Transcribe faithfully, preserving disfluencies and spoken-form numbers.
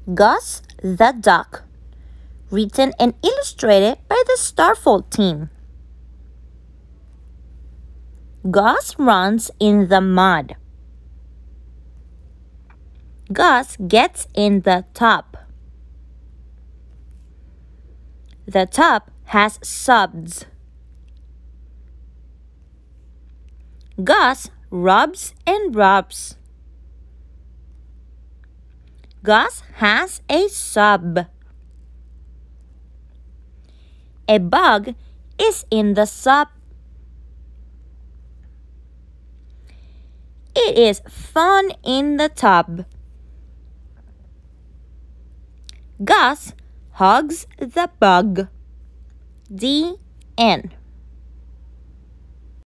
Gus the Duck. Written and illustrated by the Starfold team. Gus runs in the mud. Gus gets in the tub. The tub has suds. Gus rubs and rubs. Gus has a sub. A bug is in the sub. It is fun in the tub. Gus hugs the bug. The end.